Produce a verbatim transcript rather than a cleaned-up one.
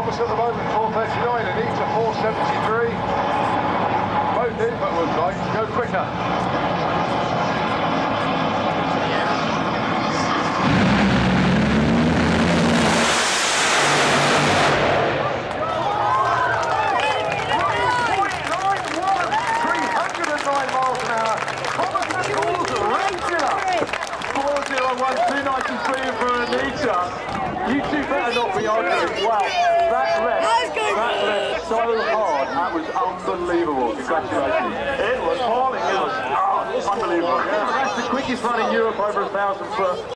Thomas at the moment, four thirty-nine, and Anita four seventy-three. Both in, but would like to go quicker. two ninety-three for Anita. You two better not be arguing. Wow, that left, that left so hard. That was unbelievable. Congratulations. It was falling. It was oh, unbelievable. Yeah, that's the quickest run in Europe over a thousand foot.